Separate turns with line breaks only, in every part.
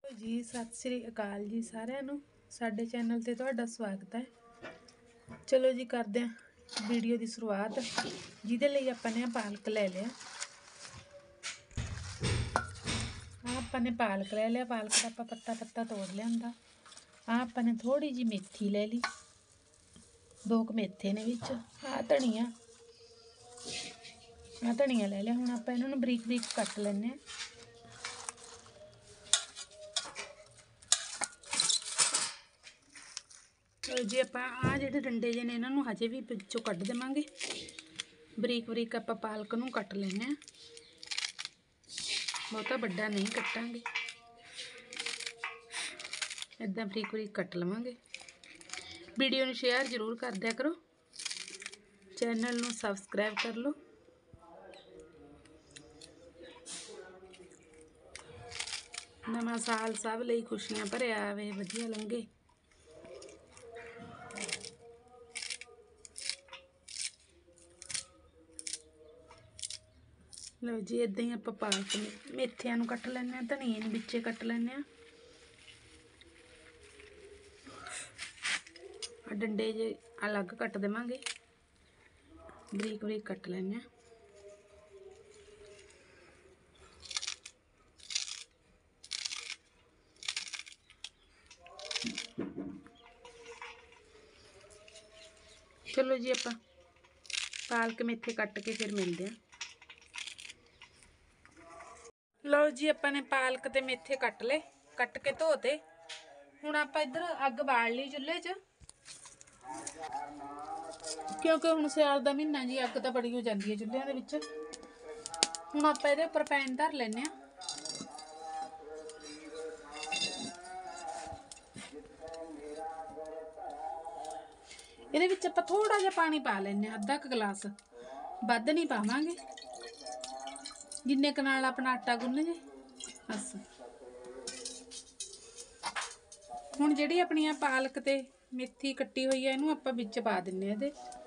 जी सत श्री अकाल जी सारिਆਂ ਨੂੰ ਸਾਡੇ ਚੈਨਲ ਤੇ ਤੁਹਾਡਾ ਸਵਾਗਤ ਹੈ। ਚਲੋ ਜੀ ਕਰਦੇ ਹਾਂ ਵੀਡੀਓ ਦੀ ਸ਼ੁਰੂਆਤ। ਜਿਹਦੇ ਲਈ ਆਪਾਂ ਨੇ ਪਾਲਕ ਲੈ ਲਿਆ। ਆਪਾਂ ਨੇ ਪਾਲਕ ਲੈ ਲਿਆ। ਪਾਲਕ ਦਾ ਆਪਾਂ ਪੱਤਾ ਤੋੜ ਲਿਆਂਦਾ। ਆਪਾਂ ਨੇ ਥੋੜੀ ਜੀ ਮੇਥੀ ਲੈ ਲਈ। 2 ਮੇਥੇ ਨੇ ਵਿੱਚ। ਧਨੀਆ ਲੈ ਲਿਆ। ਹੁਣ ਆਪਾਂ ਇਹਨਾਂ ਨੂੰ ਬਰੀਕ ਬਰੀਕ ਕੱਟ ਲੈਣੇ ਆ। जे आप जो डंडे जे ने इन्हों हजे भी पिछों कट देवांगे। बरीक बरीक आप पालक नूं कट लेने। बहुता बड़ा नहीं कटांगे, इदां बरीक बरीक कट लवांगे। वीडियो नूं शेयर जरूर कर दिया करो, चैनल नूं सबसक्राइब कर लो। नवां साल सब लई खुशियां भरिया आवे, वधिया लंघे। लो जी इदां ही आप पालक मेथियां नूं कट लैने, धनिए नूं विचे कट लैने। डंडे जे अलग कट देवांगे, बरीक बरीक कट लैने। चलो जी आप पालक मेथे कट के फिर मिलते हैं। लो जी अपने पालक ते मेथे कट ले, कट के धोते। हुण आप इधर अग बाल ली चुल्हे च, क्योंकि हुण सियाल दा महीना जी अग तां बड़ी हो जाती है चुल्हियां दे विच। हुण आपां इहदे उपर पैन धर लैने। इहदे विच आपां थोड़ा जिहा पानी पा लैने, अद्धा क गिलास, वध नहीं पावांगे। जिन्ने क नाल अपना आटा गुन्न जे बस। हुण जिहड़ी अपनी पालक ते मेथी कट्टी हुई है, इहनूं आपां विच पा दिन्ने। इहदे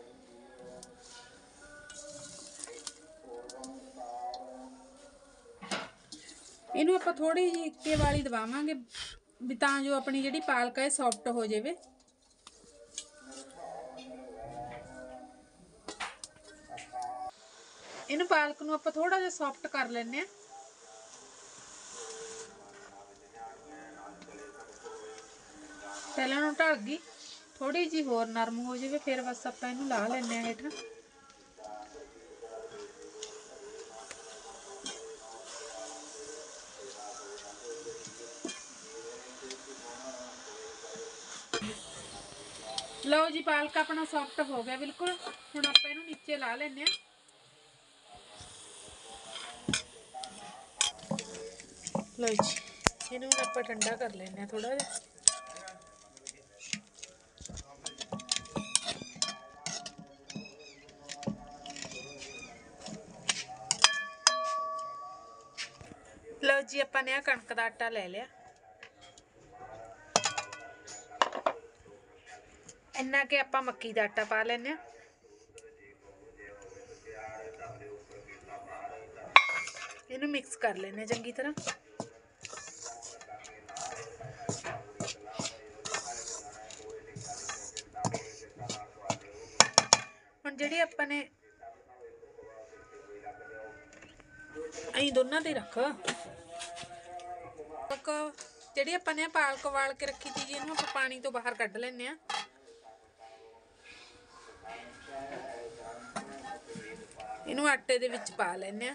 इहनूं आपां थोड़ी जी इक्के वाली दबावांगे भी तां जो अपनी जिहड़ी पालक है सॉफ्ट हो जावे। इहनूं पालक नूं आपां थोड़ा जिहा सॉफ्ट कर लैने। पहले इहनूं ढल गई, थोड़ी जी होर नरम हो जावे, फिर बस आपां इहनूं ला लैने हेठां। लो जी पालक अपना सॉफ्ट हो गया बिल्कुल। हुण आपां इहनूं नीचे ला लैने। लो जी इहनूं आपां ठंडा कर लैने थोड़ा जिहा। लो जी आपां ने कणक दा आटा ले लिया। इन्ना के आपां मक्की दा आटा पा लैने। इहनूं मिक्स कर लेने चंगी तरह। हुण जिहड़ी आपां ने अहीं दोनां ते रख जिहड़ी आपां ने पालक वाल के रखी थी, इहनूं आपां पानी तो बाहर कढ लैने। इहनूं आटे दे विच पा लैने।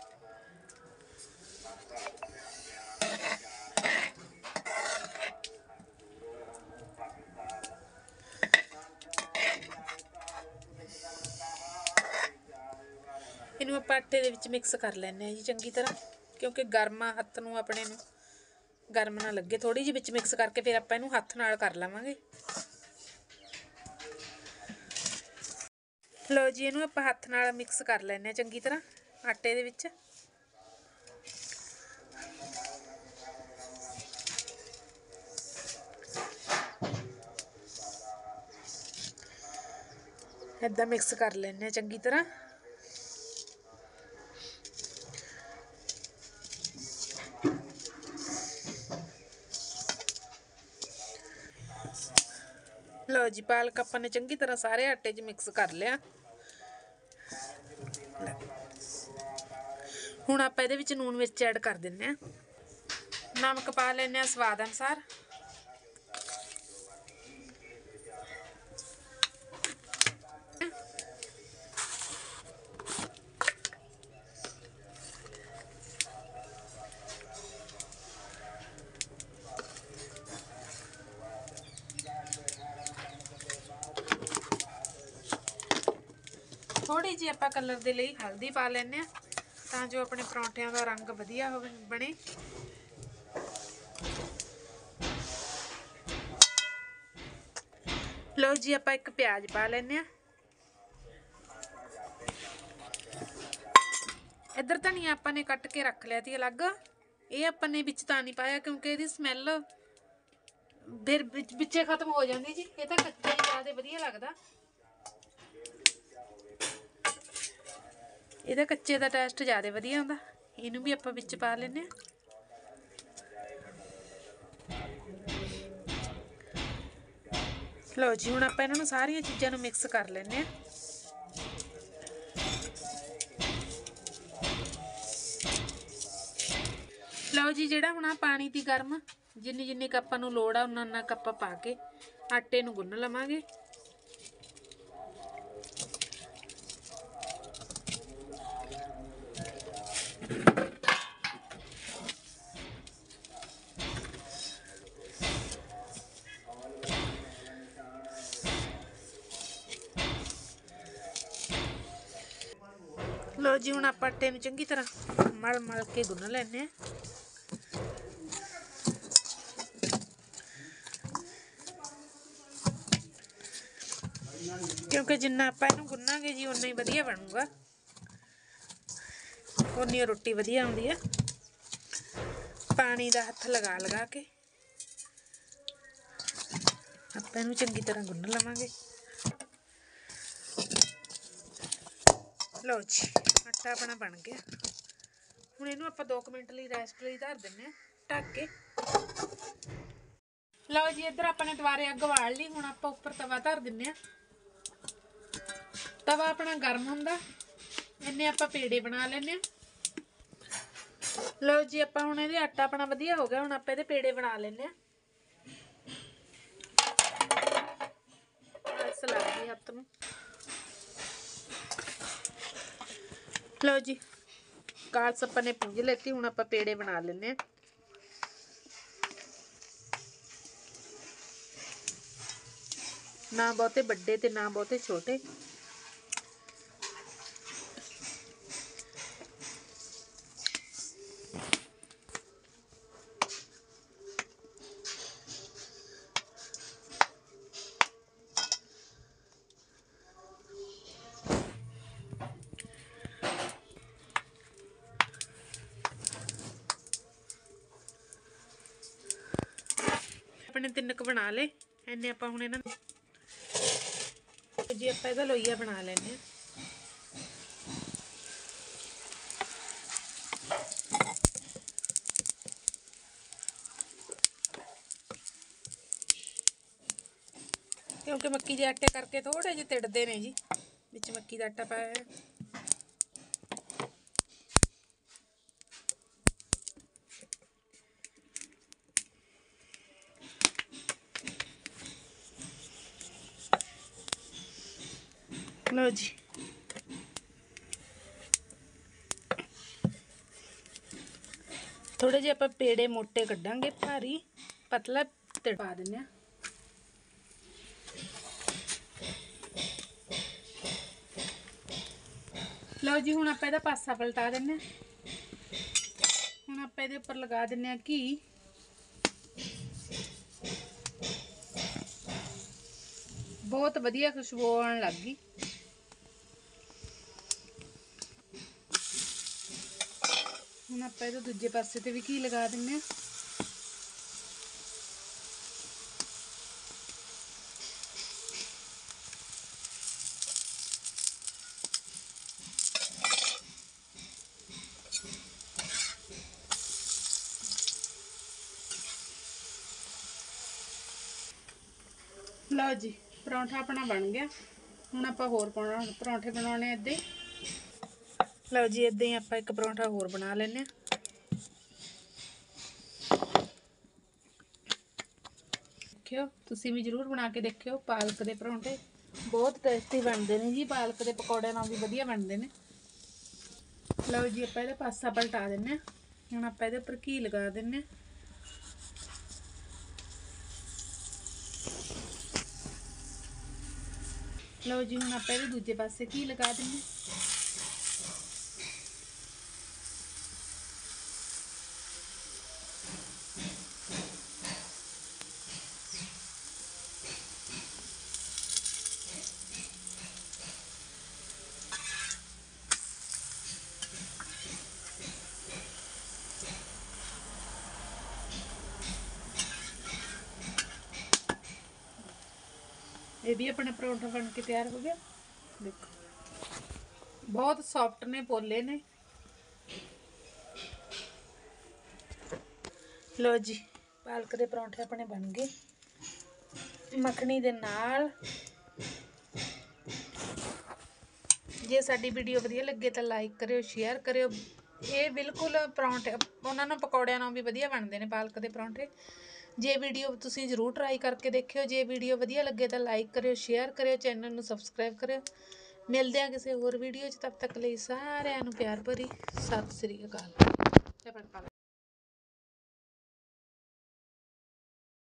इनू आप आटे दे विच मिक्स कर लैने जी चंगी तरह, क्योंकि गर्म हत्थ नूं अपने नूं गर्म ना लगे। थोड़ी जी विच मिक्स करके फिर आपां इनू हत्थ नाल कर लवांगे। लो जी इनू आपां हत्थ नाल मिक्स कर लैने चंगी तरह आटे दे विच। इदां मिक्स कर लैने चंगी तरह। लो जी पालक ਆਪਾਂ ਨੇ ਚੰਗੀ ਤਰ੍ਹਾਂ ਸਾਰੇ ਆਟੇ 'ਚ ਮਿਕਸ ਕਰ ਲਿਆ। ਹੁਣ ਆਪਾਂ ਇਹਦੇ ਵਿੱਚ ਨੂਨ ਮਿਰਚ ਐਡ ਕਰ ਦਿੰਨੇ ਆ। ਨਮਕ ਪਾ ਲੈਣੇ ਆ ਸਵਾਦ ਅਨੁਸਾਰ। थोड़ी जी आपां कलर दे लई हल्दी पा लैने तां जो अपने परौंठियां दा रंग वधिया होवे बने। लो जी आपां एक प्याज पा लैने। इधर धनिया आपां ने कट के रख लिया थी अलग। ये आपां ने विच तां नहीं पाया क्योंकि इहदी स्मैल फिर विचे खत्म हो जाती जी। ये तां कच्चा ही ज़्यादा वधिया लगदा। ਇਹਦਾ ਕੱਚੇ ਦਾ ਟੇਸਟ ਜ਼ਿਆਦਾ ਵਧੀਆ ਹੁੰਦਾ। ਇਹਨੂੰ ਵੀ ਆਪਾਂ ਵਿੱਚ ਪਾ ਲੈਨੇ ਆ। ਲਓ ਜੀ ਹੁਣ ਆਪਾਂ ਇਹਨਾਂ ਨੂੰ ਸਾਰੀਆਂ ਚੀਜ਼ਾਂ ਨੂੰ ਮਿਕਸ ਕਰ ਲੈਨੇ ਆ। ਲਓ ਜੀ ਜਿਹੜਾ ਹੁਣ ਆ ਪਾਣੀ ਦੀ ਗਰਮ ਜਿੰਨੀ ਕੱਪ ਨੂੰ ਲੋੜ ਆ ਉਨਾ ਕੱਪ ਪਾ ਕੇ ਆਟੇ ਨੂੰ ਗੁੰਨ ਲਵਾਂਗੇ। लो जी हुण आपां आटे नूं चंगी तरह मल के गुन्न लैने क्योंकि जिन्ना आपां इहनूं गुन्नांगे जी उन्ना ही वधिया बनूगा। उन्नी रोटी वधिया आउंदी है। पानी दा हत्थ लगा के आपां इहनूं चंगी तरह गुन्न लवांगे। लो जी आटा अपना बन गया। हुण इहनूं आपां 2 मिनट लई रेस्ट लई धर दिंने ढक के। लो जी इधर अपने दुबारे अग बाल ली। हुण आपां उपर तवा धर दिंने। तवा अपना गर्म हुंदा इन्ने आपां पेड़े बना लैने। लो जी आपां हुण इहदे आटा अपना वधिया हो गया। हुण आपां इहदे पेड़े बना लैने। बस लग गई हत्थ नूं। लो जी काल्स आपां ने पूंज लेती। हुण आपां पेड़े बना लेने। ना बहुते बड़े ते ना बहुते छोटे। अपने 3 क बना ले। इन्ने आपां हुण इन्हां जी आपां इहदा लोईया बना लैने। क्योंकि मक्की दे आटे करके थोड़े जे तिड़दे ने जी। विच मक्की दा आटा पाया है। लो जी थोड़े जे आपां पेड़े मोटे कड्डांगे। भारी पतला पा दिंने। लो जी हुण आपां इहदा पासा पलटा दिंने। हुण आपां इहदे उपर लगा दिंने घी। बहुत वधिया खुशबू आउण लग गई। हुण आपां इहदे दूजे पासे ते भी घी लगा दिंने। लो जी ਪਰੌਂਠਾ ਆਪਣਾ ਬਣ ਗਿਆ। ਹੁਣ ਆਪਾਂ ਹੋਰ ਪਰੌਂਠੇ ਬਣਾਉਣੇ ਇੱਦਾਂ ਹੀ। ਲਓ ਜੀ, ਇੱਦਾਂ ਹੀ ਆਪਾਂ ਇੱਕ ਪਰੌਂਠਾ ਹੋਰ ਬਣਾ ਲੈਂਦੇ ਹਾਂ। ਦੇਖਿਓ, ਤੁਸੀਂ ਵੀ ਜ਼ਰੂਰ ਬਣਾ ਕੇ ਦੇਖਿਓ। ਪਾਲਕ ਦੇ ਪਰੌਂਠੇ ਬਹੁਤ ਟੇਸਟੀ ਬਣਦੇ ਨੇ ਜੀ। ਪਾਲਕ ਦੇ ਪਕੌੜਿਆਂ ਨਾਲ ਵੀ ਵਧੀਆ ਬਣਦੇ ਨੇ। ਲਓ ਜੀ, ਆਪਾਂ ਇਹਦਾ ਪਾਸਾ ਪਲਟਾ ਦਿੰਦੇ ਹਾਂ। ਹੁਣ ਆਪਾਂ ਇਹਦੇ ਉੱਪਰ ਘੀ ਲਗਾ ਦਿੰਦੇ ਹਾਂ। ਲਓ ਜੀ, ਹੁਣ ਆਪਾਂ ਇਹਦੇ ਦੂਜੇ ਪਾਸੇ ਘੀ ਲਗਾ ਦਿੰਦੇ ਹਾਂ। ਇਹ ਵੀ ਆਪਣਾ ਪਰੌਂਠਾ ਬਣ ਕੇ ਤਿਆਰ ਹੋ ਗਿਆ। ਦੇਖੋ, ਬਹੁਤ ਸੌਫਟ ਨੇ, ਪੋਲੇ ਨੇ। ਲਓ ਜੀ, ਪਾਲਕ ਦੇ ਪਰੌਂਠੇ ਆਪਣੇ ਬਣ ਗਏ ਮੱਖਣੀ ਦੇ ਨਾਲ। ਜੇ ਸਾਡੀ ਵੀਡੀਓ ਵਧੀਆ ਲੱਗੇ ਤਾਂ ਲਾਈਕ ਕਰਿਓ, ਸ਼ੇਅਰ ਕਰਿਓ। ਇਹ ਬਿਲਕੁਲ ਪਰੌਂਠੇ ਉਹਨਾਂ ਨੂੰ ਪਕੌੜਿਆਂ ਨਾਲ ਵੀ ਵਧੀਆ ਬਣਦੇ ਨੇ ਪਾਲਕ ਦੇ ਪਰੌਂਠੇ। ਜੇ ਵੀਡੀਓ ਤੁਸੀਂ ਜ਼ਰੂਰ ਟਰਾਈ ਕਰਕੇ ਦੇਖਿਓ। ਜੇ ਵੀਡੀਓ ਵਧੀਆ ਲੱਗੇ ਤਾਂ ਲਾਈਕ ਕਰਿਓ, ਸ਼ੇਅਰ ਕਰਿਓ, ਚੈਨਲ ਨੂੰ ਸਬਸਕ੍ਰਾਈਬ ਕਰਿਓ। ਮਿਲਦੇ ਹਾਂ ਕਿਸੇ ਹੋਰ ਵੀਡੀਓ 'ਚ। ਤਦ ਤੱਕ ਲਈ ਸਾਰਿਆਂ ਨੂੰ ਪਿਆਰ ਭਰੀ ਸਤਿ ਸ੍ਰੀ ਅਕਾਲ।